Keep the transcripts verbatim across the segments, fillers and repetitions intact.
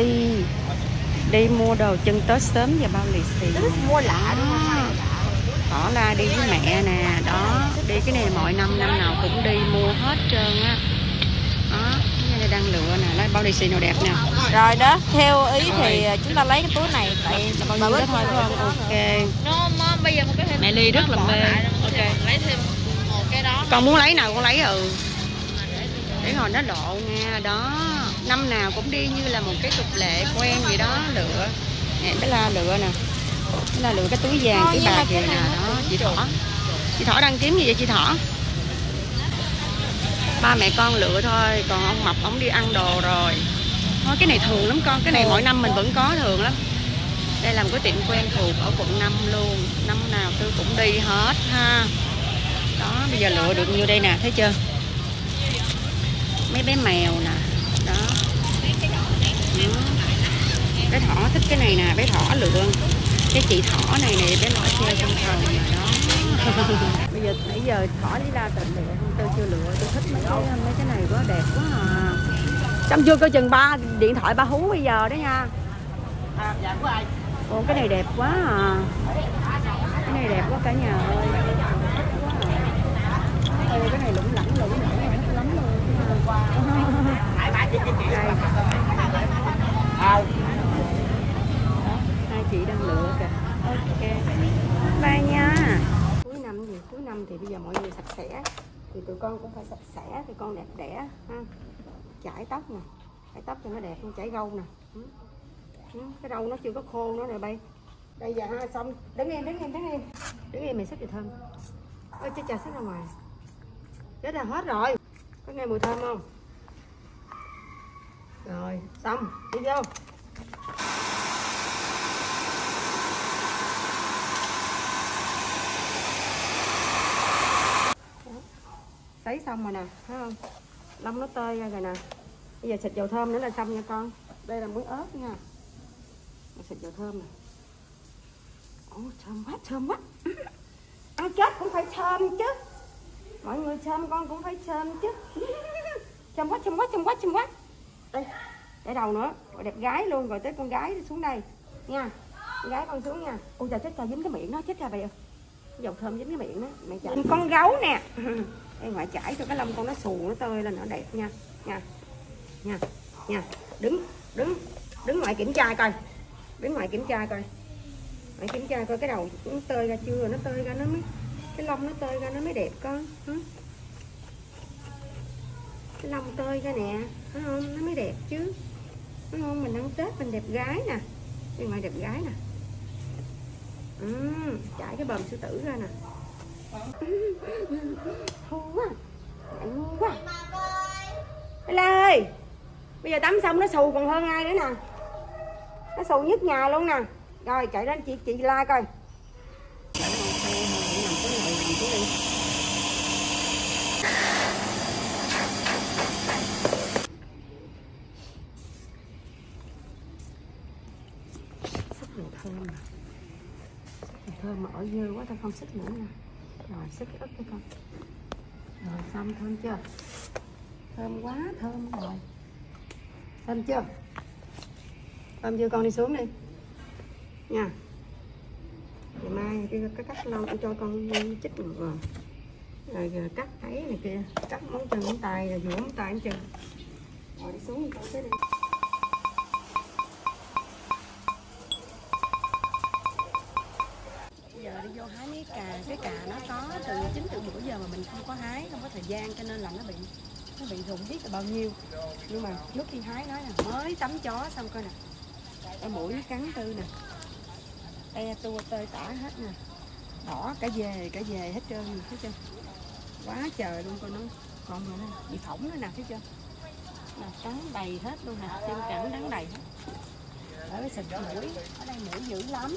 đi đi mua đồ chân Tết sớm và bao lì xì. Mua lạ đúng không? Bỏ ra đi với mẹ nè, đó, đi cái này mọi năm năm nào cũng đi mua hết trơn á. Đó, cái này đang lựa nè, lấy bao lì xì nào đẹp nè. Rồi đó, theo ý thì chúng ta lấy cái túi này tại bao nhiêu đó thôi phải không? Ok. Nó bây giờ một cái Mẹ Ly rất là mê. Ok, lấy thêm một cái đó. Con muốn lấy nào con lấy ừ. Để hồi nó lộ nha, đó. Năm nào cũng đi như là một cái tục lệ quen vậy đó, lựa. Nè, bé La lựa nè. Bé La lựa cái túi vàng, túi bạc vậy nè, đó, chị Thỏ. Chị Thỏ đang kiếm gì vậy chị Thỏ? Ba mẹ con lựa thôi, còn ông Mập ông đi ăn đồ rồi. Thôi cái này thường lắm con, cái này mỗi năm mình vẫn có thường lắm. Đây là một cái tiệm quen thuộc ở quận năm luôn, năm nào tôi cũng đi hết ha. Đó, bây giờ lựa được nhiêu đây nè, thấy chưa? Mấy bé mèo nè, đó. Ừ. Bé Thỏ thích cái này nè, bé Thỏ lựa. Cái chị Thỏ này này, bé Thỏ treo trong phòng nè, đó. Bây giờ nãy giờ Thỏ đi ra tịnh lựa, tôi chưa lựa, tôi thích mấy cái mấy cái này quá đẹp quá à. Chăm chưa coi chừng ba điện thoại ba hú bây giờ đó nha. Ồ, cái này đẹp quá à. Cái này đẹp quá cả nhà ơi. Ê, cái này lủng lẳng lủng lẳng thích lắm luôn. Đây. Đó, hai chị đang lựa kìa. Ok. Bye nha. Cuối năm gì? Cuối năm thì bây giờ mọi người sạch sẽ. Thì tụi con cũng phải sạch sẽ thì con đẹp đẽ ha. Chải tóc nè. Chải tóc cho nó đẹp, chải râu nè. Ừ. Ừ. Cái râu nó chưa có khô nữa rồi bay. Đây giờ ha, xong. Đứng im, đứng im, đứng im. Đứng im mày xách được thơm. Ôi chết trà xách ra ngoài. Chết là hết rồi. Có nghe mùi thơm không? Rồi, xong, đi vô. Sấy xong rồi nè, thấy không? Lông nó tơi ra rồi nè. Bây giờ xịt dầu thơm nữa là xong nha con. Đây là muối ớt nha. Xịt dầu thơm nè. Ồ, thơm quá, thơm quá. Ăn chết cũng phải thơm chứ. Mọi người thơm con cũng phải thơm chứ. Thơm quá, thơm quá, thơm quá, thơm quá. Đây, để đầu nữa. Rồi đẹp gái luôn, rồi tới con gái xuống đây nha. Con gái con xuống nha. Ôi trời, chết cha dính cái miệng nó, chết cha bây giờ. Dầu thơm dính cái miệng đó. Mẹ chải con gấu nè. Đây ngoại chải cho cái lông con nó xù nó tơi lên nó đẹp nha. Nha. Nha. Nha. Đứng, đứng, đứng ngoại kiểm tra coi. Đứng ngoại kiểm tra coi. Ngoại kiểm tra coi cái đầu nó tơi ra chưa, nó tơi ra nó mới cái lông nó tơi ra nó mới đẹp con. Hả? Cái lông tơi ra nè, thấy không? Nó mới đẹp chứ. Thấy không? Mình ăn Tết mình đẹp gái nè. Bên ngoài đẹp gái nè. Ừ, chải cái bờm sư tử ra nè. Ngu quá. Ngu quá. Lê ơi. Bây giờ tắm xong nó xù còn hơn ai nữa nè. Nó xù nhất nhà luôn nè. Rồi chạy đến chị chị la coi. Thơm nè. Thơm mà ở dơ quá tao không xích nữa nha. Rồi xích cái ớt cho con. Rồi xong thơm chưa? Thơm quá thơm rồi. Thơm chưa? Thơm chưa con đi xuống đi. Nha. Ngày mai cái cắt lâu tôi cho con chích được rồi. Rồi giờ cắt thấy này kia, cắt móng chân móng tay rồi vừa móng tay móng chân. Rồi đi xuống đi con tới đi. Giờ đi vô hái mấy cà, cái cà nó có từ chín từ bữa giờ mà mình không có hái, không có thời gian cho nên là nó bị nó bị rụng biết là bao nhiêu. Nhưng mà lúc khi hái nói là mới tắm chó xong coi nè. Ở mũi nó cắn tư nè. Te tua tơi tả hết nè. Đỏ cả dề, cả dề hết trơn nè, thấy chưa? Quá trời luôn coi nó. Còn rồi nè, bị phỏng nữa nè, thấy chưa? Là cắn đầy hết luôn nè, trên cẳng đắng đầy hết. Ở cái xịt mũi, ở đây mũi dữ lắm.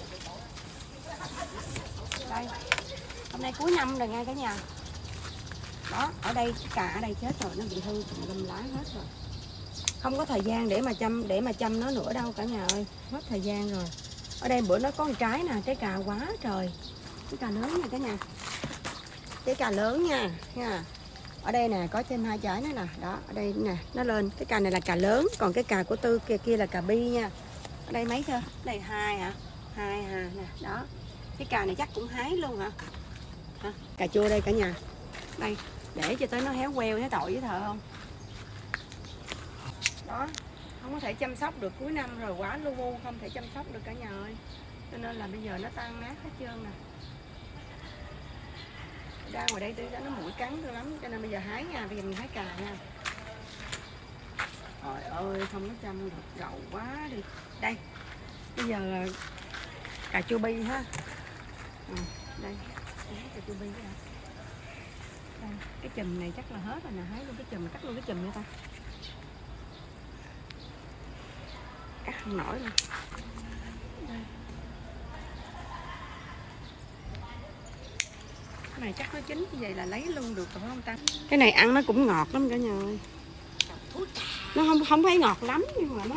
Đây, hôm nay cuối năm rồi nha cả nhà. Đó, ở đây cái cà ở đây chết rồi, nó bị hư tùm lum lá hết rồi. Không có thời gian để mà chăm để mà chăm nó nữa đâu cả nhà ơi, hết thời gian rồi. Ở đây bữa nó có một trái nè, trái cà quá trời. Trái cà lớn nha cả nhà. Trái cà lớn nha, nha. Ở đây nè có thêm hai trái nữa nè, đó ở đây nè nó lên. Cái cà này là cà lớn, còn cái cà của Tư kia kia là cà bi nha. Ở đây mấy thôi, đây hai hả? Hai hả nè, đó. Cái cà này chắc cũng hái luôn hả? Hả? Cà chua đây cả nhà. Đây, để cho tới nó héo queo thấy tội với thợ không? Đó, không có thể chăm sóc được, cuối năm rồi quá lu bu không thể chăm sóc được cả nhà ơi. Cho nên là bây giờ nó tan nát hết trơn nè. Ra ngoài đây tôi nó mũi cắn tôi lắm, cho nên bây giờ hái nha, bây giờ mình hái cà nha. Trời ơi, không có chăm được, gậu quá đi. Đây, bây giờ là cà chua bi ha. À, đây, cà chua bi đó. Đây, cái chùm này chắc là hết rồi nè, hái luôn cái chùm, cắt luôn cái chùm nha ta. Cắt không nổi luôn. Đây. Cái này chắc nó chín như vậy là lấy luôn được rồi phải không ta? Cái này ăn nó cũng ngọt lắm cả nhà ơi. Nó không không thấy ngọt lắm nhưng mà nó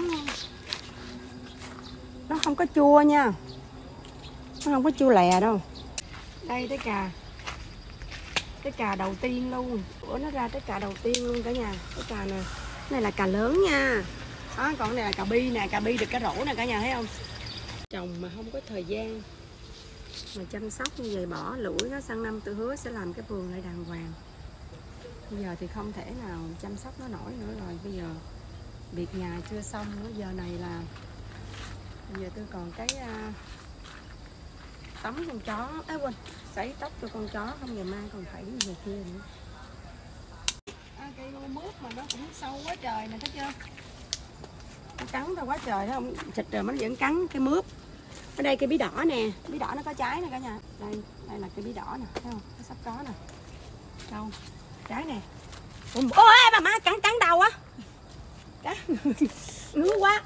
nó không có chua nha. Nó không có chua lè đâu. Đây cái cà. Cái cà đầu tiên luôn. Bữa nó ra cái cà đầu tiên luôn cả nhà. Cái cà nè. Cái này là cà lớn nha. Đó, còn cái này là cà bi nè, cà bi được cái rổ nè cả nhà thấy không? Trồng mà không có thời gian mà chăm sóc như vậy bỏ lũi nó sang năm tôi hứa sẽ làm cái vườn lại đàng hoàng. Bây giờ thì không thể nào chăm sóc nó nổi nữa rồi. Bây giờ việc nhà chưa xong nữa. Giờ này là bây giờ tôi còn cái uh, tắm con chó, à quên, sấy tóc cho con chó, không ngày mai còn phải về kia nữa. À, cây lô mướp mà nó cũng sâu quá trời nè, thấy chưa? Nó cắn tao quá trời đó, không xịt rồi nó vẫn cắn cái mướp. Ở đây cây bí đỏ nè, bí đỏ nó có trái nè cả nhà. Đây, đây là cây bí đỏ nè, thấy không? Nó sắp có nè. Đâu? Trái nè. Ôi bà má cắn cắn đầu á. Cắn. Ngứa quá.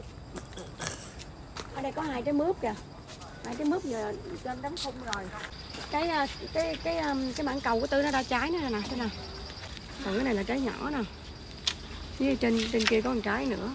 Ở đây có hai trái mướp kìa. Hai trái mướp giờ trên đóng khung rồi. Cái cái cái cái mảng cầu của Tư nó ra trái nữa nè, thế nè. Còn cái này là trái nhỏ nè. Với trên trên kia có một trái nữa.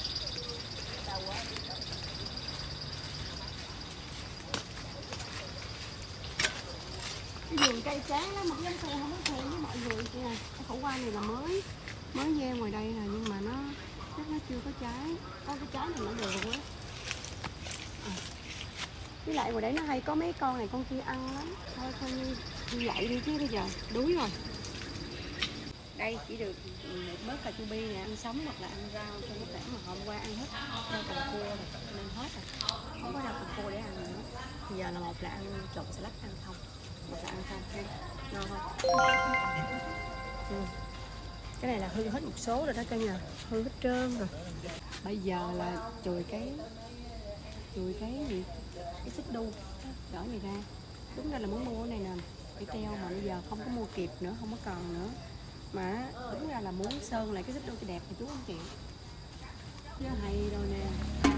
Cái vườn cây chán lắm, một dân thù không có thèm với mọi người kìa. Cái khổ qua này là mới mới gieo ngoài đây nè, nhưng mà nó chắc nó chưa có trái. Có cái trái này nó được quá. À. Với lại ngoài đấy nó hay có mấy con này con kia ăn lắm. Thôi coi như như vậy đi chứ bây giờ đuối rồi. Đây chỉ được một bớt cà chua bi này ăn sống hoặc là ăn rau cho nó khỏe, mà hôm qua ăn hết rau cần cua rồi nên hết rồi. Không có rau cần cua để ăn nữa. Bây giờ là một là ăn trộn salad ăn không. Một là ăn không ha, ngon không? Ừ. Cái này là hư hết một số rồi đó cả nhà, hư hết trơn rồi. Bây giờ là chùi cái chùi cái gì, cái xích đu gỡ này ra. Đúng ra là muốn mua cái này nè, cái treo mà bây giờ không có mua kịp nữa, không có còn nữa. Mà đúng ra là muốn sơn lại cái xích đu cho đẹp thì chú không chịu. Chứ hay đâu nè.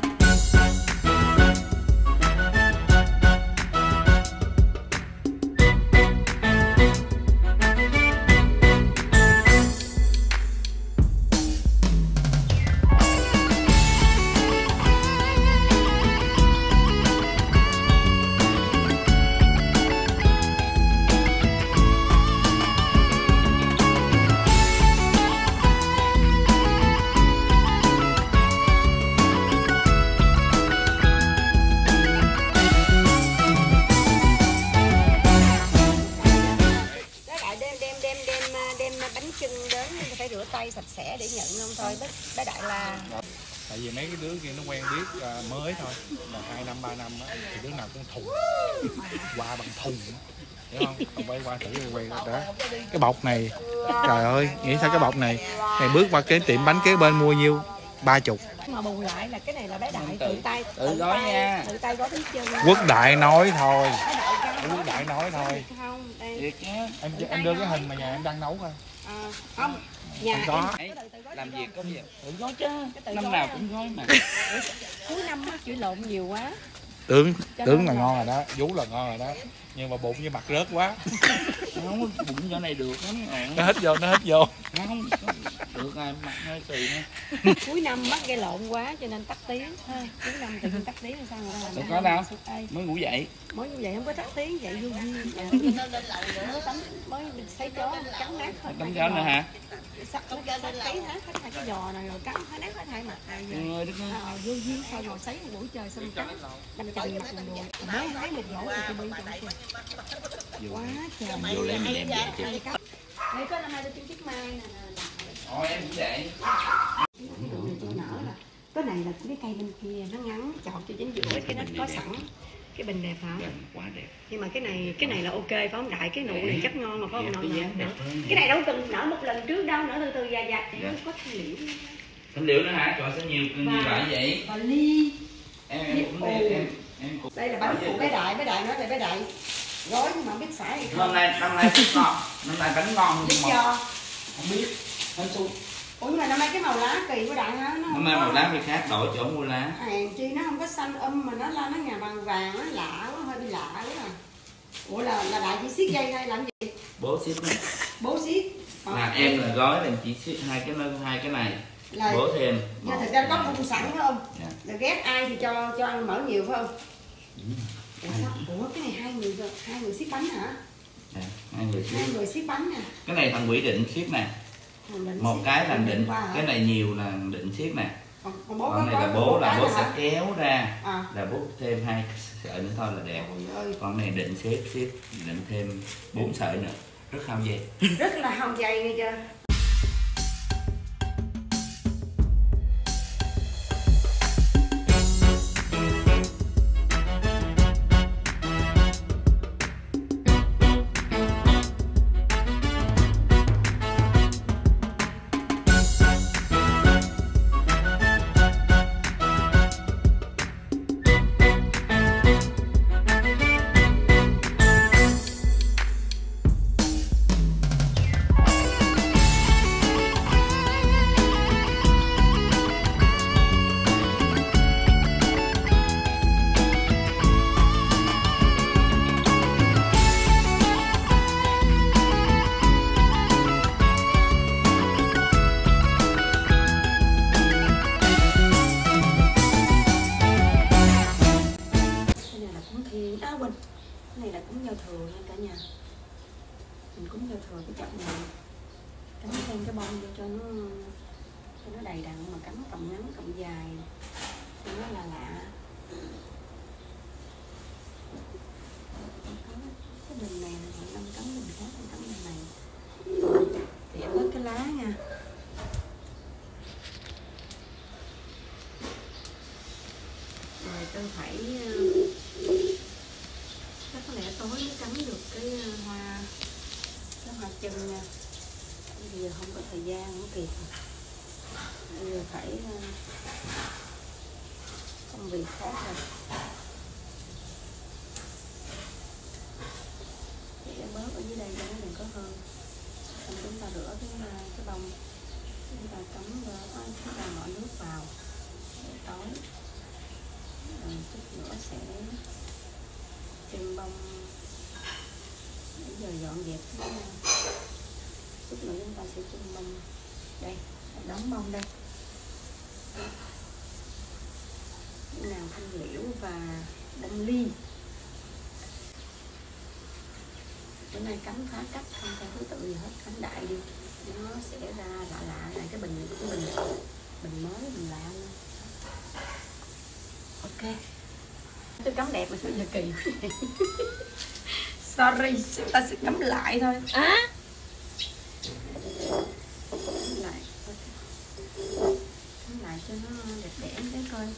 Tay sạch sẽ để nhận không thôi bé Đại là tại vì mấy cái đứa kia nó quen biết uh, mới thôi, mà hai năm ba năm á thì đứa nào cũng thùng qua bằng thùng, hiểu không? Còn quay qua thử quay đó cái bọc này, trời ơi nghĩ sao cái bọc này này bước qua cái tiệm bánh kế bên mua nhiêu ba chục mà bù lại là cái này là bé Đại tự tay tự gói nha, tự tay gói bánh chưng. Quốc Đại nói thôi, Quốc Đại nói thôi. Không, đây. Thiệt nhá. Em em đưa cái hình mà nhà em đang nấu coi. À, không. Nhà có. Em Làm việc có gì tự gói chứ, năm nào cũng gói mà. Cuối năm á chửi lộn nhiều quá. Tướng tướng là ngon rồi đó, vú là ngon rồi đó, nhưng mà bụng với mặt rớt quá. Không, bụng chỗ này được lắm. Nó hít vô, nó hít vô. Không, Được ai mặt hơi xì nữa. Cuối năm mắt gây lộn quá cho nên tắt tiếng thôi. Cuối năm tự nhiên tắt tiếng sao người ta làm. Đâu có đâu. Mới ngủ dậy. Mới như vậy không có tắt tiếng vậy vô duyên. Mới tắm mới thấy chó cắn nát hết. Tắm chó nữa hả? Sắp nó tắt tiếng hết hết hai cái giò này rồi cắn hết nát hết hai mặt này. Ơi đất ơi. À, vô duyên sao ngồi sấy một buổi trời xong cắn đâm chành mặt đồ. Mới hái một rổ thì tôi bị chồng kìa. Quá trời. Vô lấy mình đem về chứ. Đây có năm nay tôi kiếm chiếc mai nè. Ôi em cũng vậy. Cái này là cái cây bên kia nó ngắn chọt cho chính giữa cái nó có sẵn cái bình đẹp hả? Quá đẹp. Nhưng mà cái này cái này là ok phải không Đại? Cái nụ này chắc ngon mà phải không? Đẹp, Ngon đẹp, ngon. đẹp. Cái này đâu cần nở một lần trước đâu, nở từ từ dài dài để có thanh liễu. Thanh liễu nữa hả? Trời sao nhiều như vậy vậy? Và ly. Em em cũng đẹp em. Em cũng. Đây là bánh của bé Đại, bé Đại nói là bé Đại gói nhưng mà không biết phải hay không. Năm nay năm nay bánh ngon, năm nay bánh ngon Biết nhưng mà cho. không biết. Bánh su. Ủa nhưng mà năm nay cái màu lá kỳ của Đại hả? Nó Năm nay màu lá thì khác, đổi chỗ mua lá. Hàng chi nó không có xanh um mà nó la nó nhà vàng vàng, nó lạ quá, hơi bị lạ quá à. Ủa là là Đại chỉ siết dây đây làm gì? Bố ship nữa. Bố siết. Là em là gói là chỉ ship hai cái hai cái này. Là Bố thêm. nhưng thực ra có phun sẵn phải không? Dạ. Là ghét ai thì cho cho ăn mỡ nhiều phải không? Ủa, sao? Ủa cái này hai người hai người ship bánh hả? Dạ, hai người Hai ship. người ship bánh nè. Cái này thằng Quỷ định ship nè. Một cái là định, cái này nhiều là định ship nè. Còn, còn bố Còn này có, là có bố là bố hả? sẽ kéo ra À. là bố thêm hai sợi nữa thôi là đẹp. Ôi ơi. Còn này định xếp xếp định thêm bốn sợi nữa, rất hao dây. Rất là hao dày nghe chưa? cái chậu này cắm thêm cái bông vô cho nó cho nó đầy đặn, mà cắm cọng ngắn cọng dài cho nó là lạ. Cái bình này là năm cắm bình khác, mình cắm bình này thì em bớt cái lá nha. Rồi tôi phải chắc có lẽ tối mới cắm được cái hoa cái hoa chân nha. Bây giờ không có thời gian, không kịp. Bây giờ phải công việc khác rồi. Thì em bớt ở dưới đây cho nó đừng có hơn. Xong chúng ta rửa cái cái bông, chúng ta cắm vào, chúng ta bỏ nước vào để tối. Rồi chút nữa sẽ chân bông để giờ dọn dẹp cái chút nữa chúng ta sẽ chân bông đây, đóng bông đây, nào thanh liễu và bông ly. Bữa nay cắm phá cách không theo thứ tự gì hết, cắm đại đi nó sẽ ra lạ lạ này. Cái bình này cũng bình bình mới, bình lạ luôn. Ok, tôi cắm đẹp mà sao giờ kỳ. Sorry, chúng ta sẽ cắm lại thôi. À? Cắm lại, cắm lại cho nó đẹp đẽ cái coi.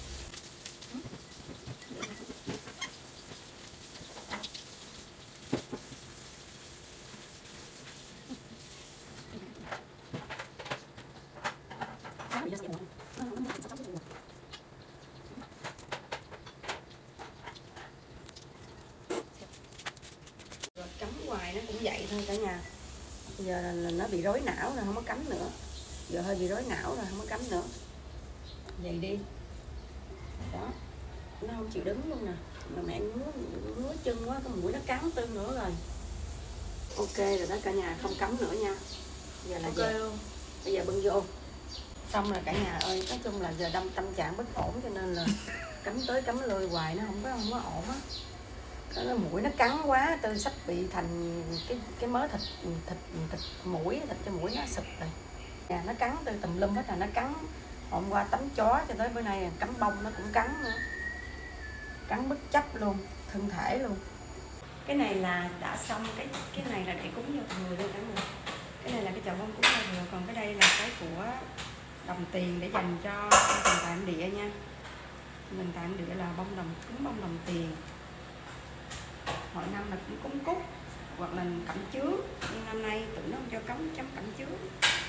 Cắm hoài nó cũng vậy thôi cả nhà. Bây giờ là, là nó bị rối não rồi, không có cắm nữa. Giờ hơi bị rối não rồi, không có cắm nữa. Vậy đi. Đó, nó không chịu đứng luôn nè. Mà mẹ ngứa, ngứa chân quá, cái mũi nó cắn tương nữa rồi. Ok rồi đó cả nhà, không cắm nữa nha. Giờ là Ok dẹp. luôn. Bây giờ bưng vô. Xong rồi cả nhà ơi, nói chung là giờ tâm tâm trạng bất ổn cho nên là cắm tới cắm lui hoài nó không có không có ổn á. Nó mũi nó cắn quá, tôi sắp bị thành cái cái mớ thịt thịt thịt mũi, thịt cho mũi nó sụp rồi. Nhà nó cắn từ tùm lum hết, là nó cắn hôm qua tắm chó cho tới bữa nay cắm bông nó cũng cắn nữa. Cắn bất chấp luôn, thân thể luôn. Cái này là đã xong, cái cái này là để cúng giao thừa luôn cả người. Cái này là cái chậu bông cúng giao thừa, còn cái đây là cái của đồng tiền để dành cho thần tạm địa nha. Mình tạm địa là bông đồng, cúng bông đồng tiền. Mỗi năm là cũng cúng cúc hoặc là cẩm chướng, nhưng năm nay tụi nó không cho cắm chấm cẩm chướng.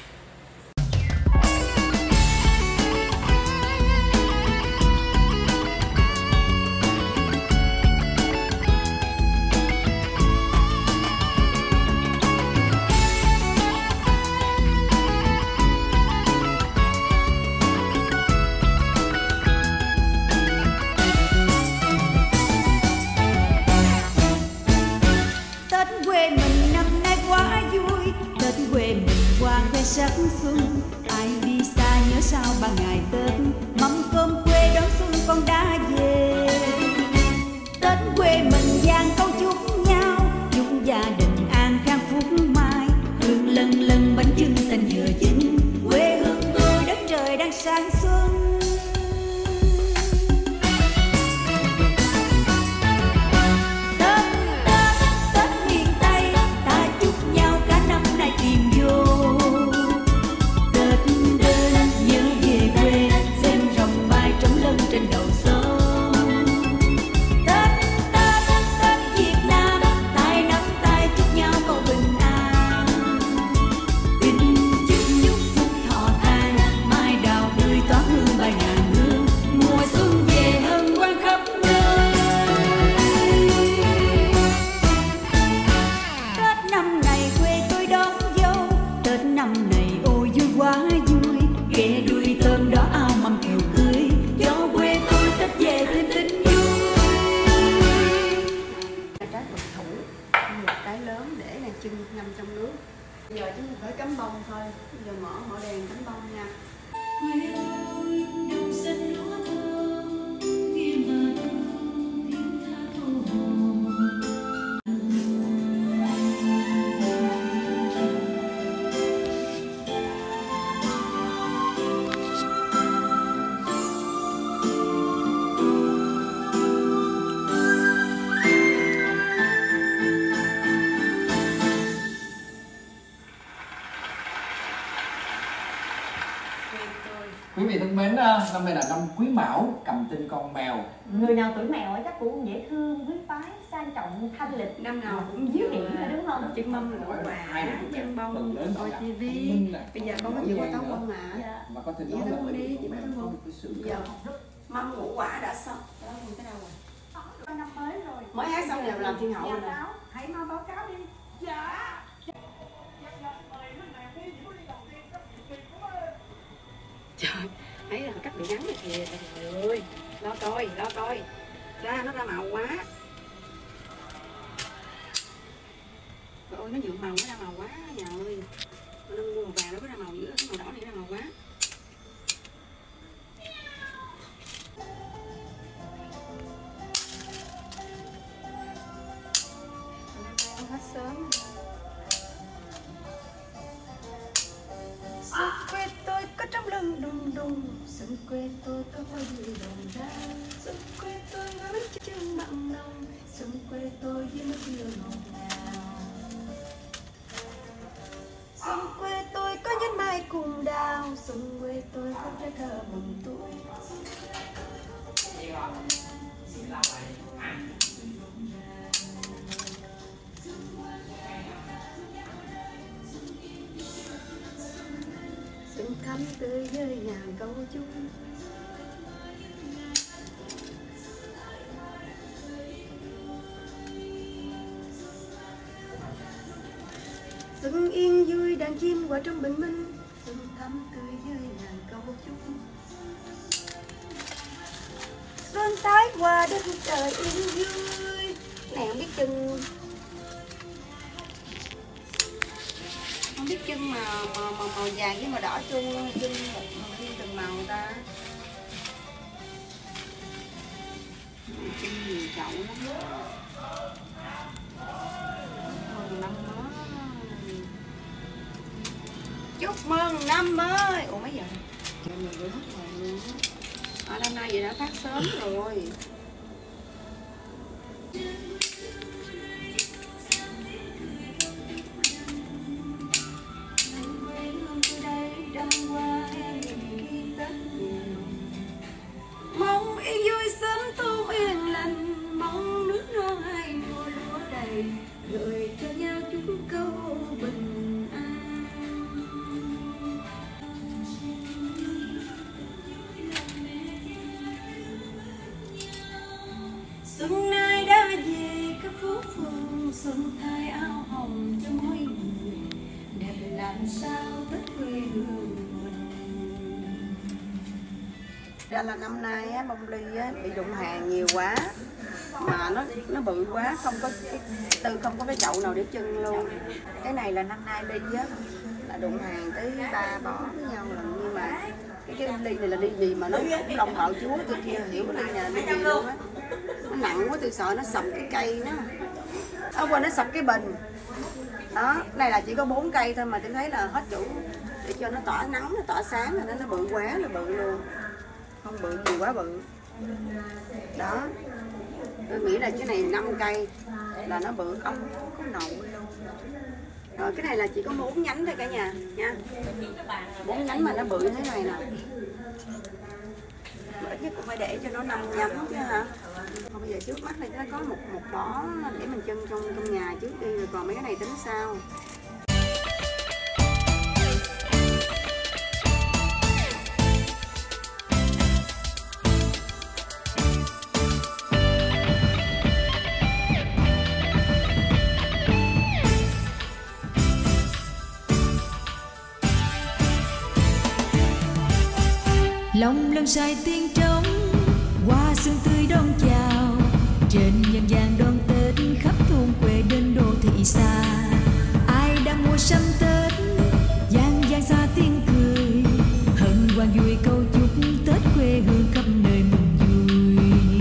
Sắc xuân ai đi xa nhớ sao ba ngày Tết, mâm cơm quê đón xuân con đã về. Tết quê mình vàng câu chúc nhau, chúc gia đình an khang phúc mai, hương lần lần bánh chưng xanh dừa chín, quê hương tôi đất trời đang sáng xuân. Giờ chúng phải cắm bông thôi, giờ mở mở đèn cắm bông nha. Quý vị thân mến, năm nay là năm Quý Mão, cầm tinh con mèo. Người nào tuổi mèo chắc cũng dễ thương, quý phái, sang trọng, thanh lịch. Năm nào cũng dưới điểm là đúng không? Chân mâm ngũ quả, chân bông, coi tivi. Bây giờ con có chịu qua tóc bông mà. Và có thể nói nói là đi, chị mèo bắt có bông. cái sự Giờ mâm ngũ quả đã xong. Đó, cái đâu rồi? Năm mới rồi. Mới hát xong là làm thiên hậu rồi nè. Hãy mau báo cáo đi. Dạ. Trời, thấy là cắt bị ngắn rồi kìa, trời ơi, lo coi, lo coi, ra nó ra màu quá. Trời ơi, nó nhuộm màu nó ra màu quá, nhà ơi, nó mua màu vàng nó có ra màu nữa, cái màu đỏ này ra màu quá. Nó hết sớm. Xuân quê tôi có trong lưng đùng đùng, xuân quê tôi có hoa vui đồng ra, xuân quê tôi gói bánh chưng mặn nồng, xuân quê tôi với nước dừa ngọt ngào. Xuân quê tôi có nhánh mai cùng đào, xuân quê tôi có trái thơ mừng tuổi. Xuân thắm tươi với ngàn câu chung. Xuân yên vui đàn chim qua trong bình minh, xuân thắm tươi với ngàn câu chung. Xuân tái qua đất trời yên vui. Này không biết chừng Không biết chân màu màu màu, màu vàng với màu đỏ chung chân một riêng từng màu ta. Chân nhiều chậu lắm. Mừng năm mới. Chúc mừng năm mới. Ủa mấy giờ? Mình vừa hết rồi luôn. À, năm nay vậy đã phát sớm rồi. Mong yên vui sớm thu yên lành, mong nước non hai mùa lúa đầy, gửi cho nhau chúc câu bình an. Xuân nay đã về các phố phường, xuân thay áo hồng cho mỗi người, đẹp làm sao Tết quê hương mình. Ra là năm nay á, bông ly á, bị đụng hàng nhiều quá mà nó nó bự quá, không có cái tư không có cái chậu nào để trưng luôn. Cái này là năm nay ly á là đụng hàng tới ba bó với nhau lần, nhưng mà cái cái ly này là ly gì mà nó cũng lông bạo chúa tôi kia hiểu cái ly này là ly gì luôn á. Nó nặng quá tôi sợ nó sập cái cây nó. Ở qua nó sập cái bình. Đó, này là chỉ có bốn cây thôi mà tôi thấy là hết chủ để cho nó tỏa nắng, nó tỏa sáng rồi nó nó bự quá là bự luôn. Không bự gì quá bự. Đó. Tôi nghĩ là cái này năm cây là nó bự không có nậu luôn. Rồi cái này là chỉ có bốn nhánh thôi cả nhà nha. Bốn nhánh mà nó bự như thế này nè. Mà ít nhất cũng phải để cho nó năm nhánh chứ hả? Còn bây giờ trước mắt này nó có một một bó để mình trưng trong trong nhà trước đi, rồi còn mấy cái này tính sau. Lòng lần say tiếng trống, hoa xuân tươi đón chào, trên nhân gian đón Tết khắp thôn quê đến đô thị xa. Ai đang mua sắm Tết, gian gian xa tiếng cười, hân hoan vui câu chúc Tết quê hương khắp nơi mừng vui.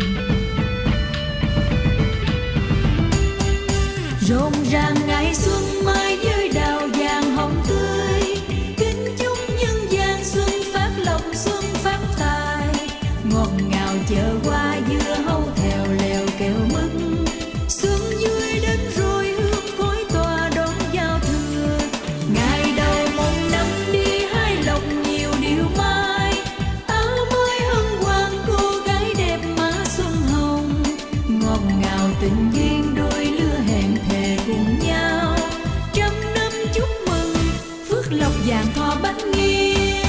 Rộn ràng ngày xuân mai với đào vàng hồng tươi, kính chúc nhân gian xuân phát lộc xuân phát tài. Ngọt ngào chợ hoa dưa hấu theo lèo kẹo mứt, xuân vui đến rồi hương khói tỏa đón giao thừa. Ngày đầu một năm đi hai lộc nhiều điều mai, áo mới hân hoan cô gái đẹp má xuân hồng. Ngọt ngào tình duyên đôi lứa hẹn thề cùng nhau, trăm năm chúc mừng phước lộc vàng thọ bách niên.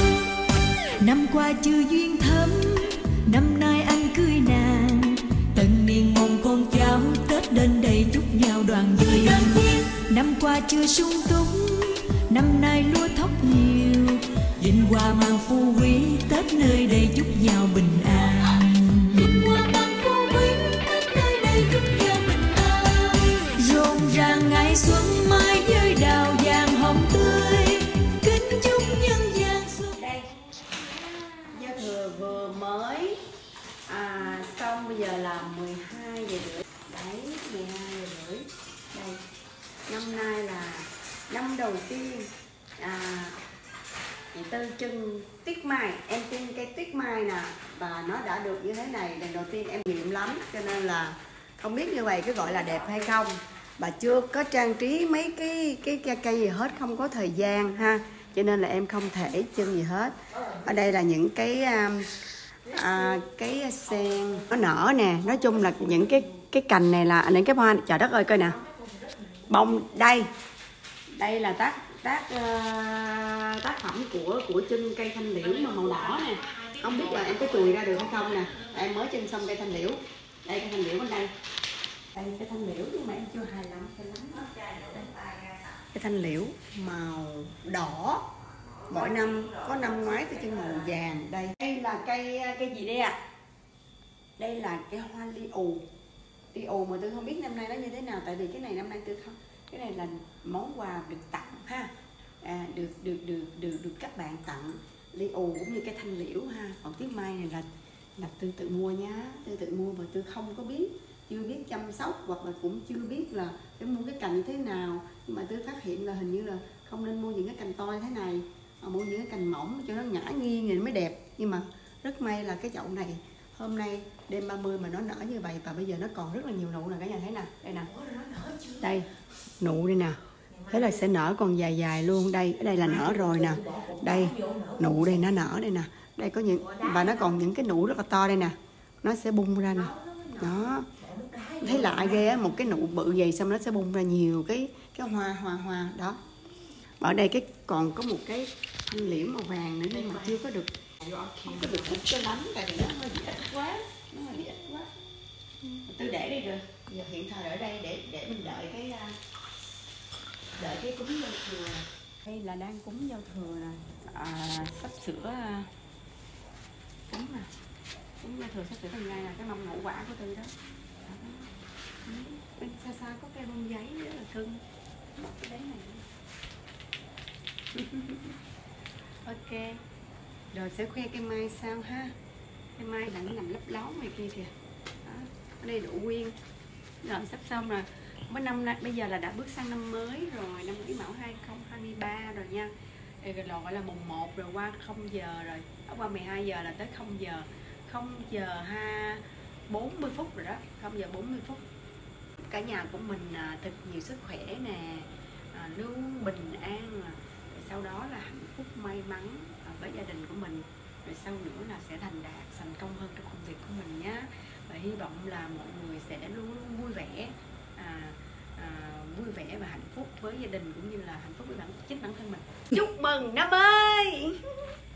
Năm qua chưa duyên thắm, năm nay anh cưới nàng, tận niên mong con cháu Tết đến đây chúc nhau đoàn viên. Năm qua chưa sung túc, năm nay lúa thóc nhiều, vinh hoa mang phú quý Tết nơi đây chúc nhau bình an. Vinh hoa mang phú quý Tết nơi đây chúc nhau bình an. Rộn ràng ngày xuân mai với đào vàng hồng tươi, kính chúc nhân gian xuân. Đây, giao thừa vừa mới à, xong, bây giờ là mười hai giờ rưỡi. Đấy, mười hai giờ rưỡi. Đây, năm nay là năm đầu tiên à, chị Tư trưng tuyết mai. Em trưng cây tuyết mai nè, và nó đã được như thế này. Lần đầu tiên em nghiệm lắm, cho nên là không biết như vậy có gọi là đẹp hay không. Bà chưa có trang trí mấy cái cái cây, cây gì hết, không có thời gian ha, cho nên là em không thể trưng gì hết. Ở đây là những cái um, à, cái sen nó nở nè. Nói chung là những cái cái cành này là những cái hoa. Trời đất ơi coi nè, bông đây đây là tác tác uh, tác phẩm của của trưng cây thanh liễu mà màu đỏ nè. Không biết là em có chùi ra được hay không nè. Em mới trưng xong cây thanh liễu. Đây cây thanh liễu bên đây. Đây cây thanh liễu nhưng mà em chưa hài lòng cho lắm. Cây thanh liễu màu đỏ. Mỗi năm có năm ngoái tôi trưng màu vàng. Đây đây là cây cây gì đây ạ? À? Đây là cây hoa li ù. Li ù mà tôi không biết năm nay nó như thế nào, tại vì cái này năm nay tôi không. Cái này là món quà được tặng à, được được được được được các bạn tặng ly ù cũng như cái thanh liễu ha. Còn tiết mai này là là Tư tự mua nhá, Tư tự mua và Tư không có biết, chưa biết chăm sóc hoặc là cũng chưa biết là phải mua cái cành như thế nào. Nhưng mà Tư phát hiện là hình như là không nên mua những cái cành to thế này, mà mua những cái cành mỏng cho nó ngã nghiêng thì nó mới đẹp. Nhưng mà rất may là cái chậu này hôm nay đêm ba mươi mà nó nở như vậy, và bây giờ nó còn rất là nhiều nụ nè cả nhà thấy nè. Đây nè, đây nụ đây nè, thế là sẽ nở còn dài dài luôn. Đây, ở đây là nở rồi nè, đây nụ đây nó nở đây nè, đây có những và nó còn những cái nụ rất là to đây nè, nó sẽ bung ra nè. Đó, thấy lạ ghê á, một cái nụ bự vậy xong nó sẽ bung ra nhiều cái cái hoa hoa hoa đó. Ở đây cái còn có một cái thanh liễu màu vàng nữa nhưng mà chưa có được, không có được ít cho lắm, tại vì nó hơi bị ít quá, nó hơi bị ít quá. Tôi để đây rồi, giờ hiện thời ở đây để để mình đợi cái đợi cái cúng giao thừa. Đây là đang cúng giao thừa nè, à, sắp sửa cúng nè, cúng giao thừa sắp sửa từng ngày là cái mâm ngũ quả của Tư đó. Bên xa xa có cây bông giấy rất là cưng, cái đấy này. Ok, rồi sẽ khoe cây mai sao ha. Cây mai là nó nằm lấp ló ngoài kia kìa. Đó, ở đây đủ nguyên. Rồi sắp xong rồi. Mới năm nay, bây giờ là đã bước sang năm mới rồi, năm Quý Mão hai không hai ba rồi nha. Rồi gọi là mùng một rồi, qua không giờ rồi. Ở qua mười hai giờ là tới không giờ. không giờ ha bốn mươi phút rồi đó, không giờ bốn mươi phút. Cả nhà của mình à, thật nhiều sức khỏe nè, à, luôn bình an, rồi sau đó là hạnh phúc may mắn à, với gia đình của mình, rồi sau nữa là sẽ thành đạt thành công hơn trong công việc của mình nhé. Và hy vọng là mọi người sẽ luôn luôn vui vẻ, à, à, vui vẻ và hạnh phúc với gia đình cũng như là hạnh phúc với bản chính bản thân mình. Chúc mừng năm mới.